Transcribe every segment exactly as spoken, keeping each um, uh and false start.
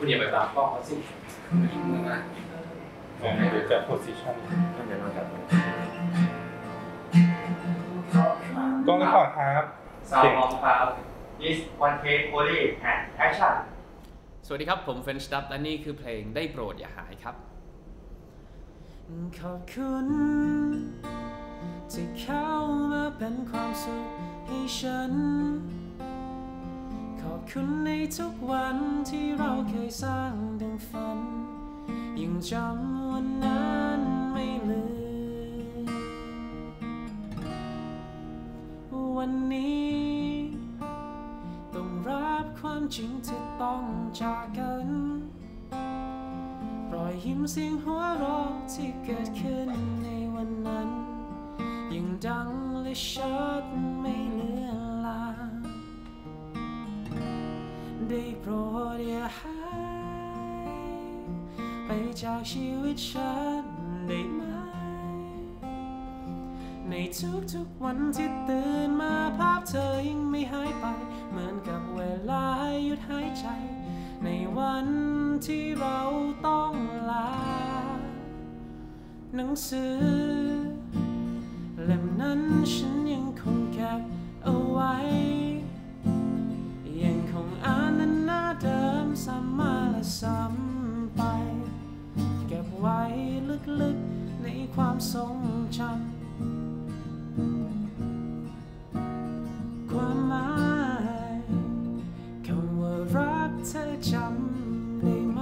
อย่าไปบังกล้องเขาสินะให้ดูจากโพสิชันก็จะมาจากกล้องนี้ก่อนครับซาวด์มองครับ this one take only and action สวัสดีครับผมเฟนช์ดับและนี่คือเพลงได้โปรดอย่าหายครับขอบคุณที่เข้ามาเป็นความสุขให้ฉันขอบคุณในทุกวันที่เราเคยสร้างดังฝันยังจำวันนั้นไม่ลืมวันนี้ต้องรับความจริงที่ต้องจากกันรอยยิ้มเสียงหัวเราะที่เกิดขึ้นในวันนั้นยังดังและชัดไม่เลือนลางได้โปรดอย่าหายไปจากชีวิตฉันได้ไหมในทุกๆวันที่ตื่นมาภาพเธอยังไม่หายไปเหมือนกับเวลาหยุดหายใจในวันที่เราต้องลาหนังสือเล่มนั้นฉันยังคงเก็บเอาไว้ยังคงอ่านหน้าเดิมซ้ำมาและซ้ำไปเก็บไว้ลึกๆในความทรงจำความหมายคำว่ารักเธอจำได้ไหม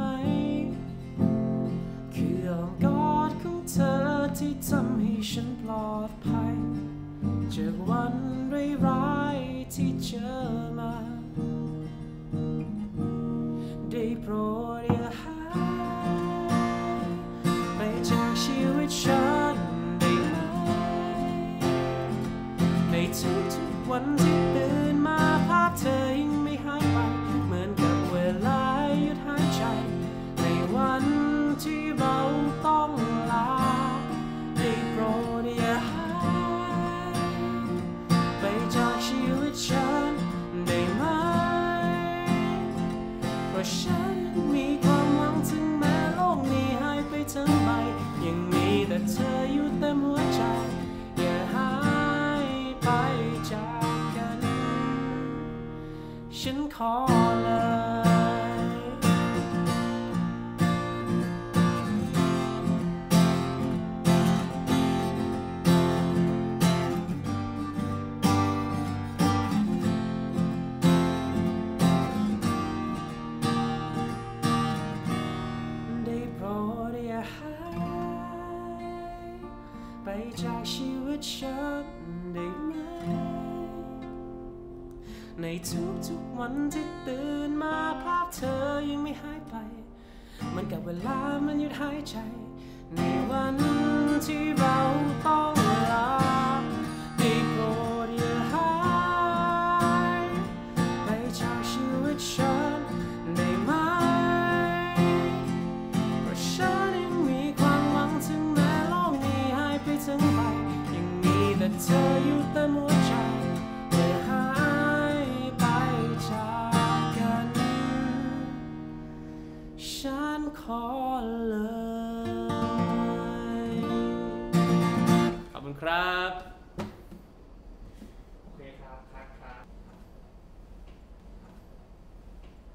คืออ้อมกอดของเธอที่ทำให้ฉันปลอดภัยจากวันร้ายๆที่เจอมาได้โปรดอย่าหายไปจากชีวิตฉันได้ไหมในทุกๆวันที่ตื่นมาภาพเธอยังไม่หายไปเหมือนกับเวลาหยุดหายใจในวันที่เราต้องลาได้โปรดอย่าหายไปจากชีวิตฉันได้ไหมเพราะฉันมีความหวังถึงแม้โลกนี้หายไปทั้งใบยังมีแต่เธออยู่เต็มหัวใจอย่าหายไปจากกันฉันขอเลยได้โปรดอย่าหายไปจากชีวิตฉันได้ไหมในทุกๆวันที่ตื่นมาภาพเธอยังไม่หายไปเหมือนกับเวลามันหยุดหายใจในวันที่เราต้องลาได้โปรดอย่าหายไปจากชีวิตฉันได้ไหมเพราะฉันยังมีความหวังถึงแม้โลกนี้หายไปทั้งใบยังมีแต่เธออยู่เต็มหัวใจอย่าหายไปจากกันฉันขอเลยขอบคุณครับ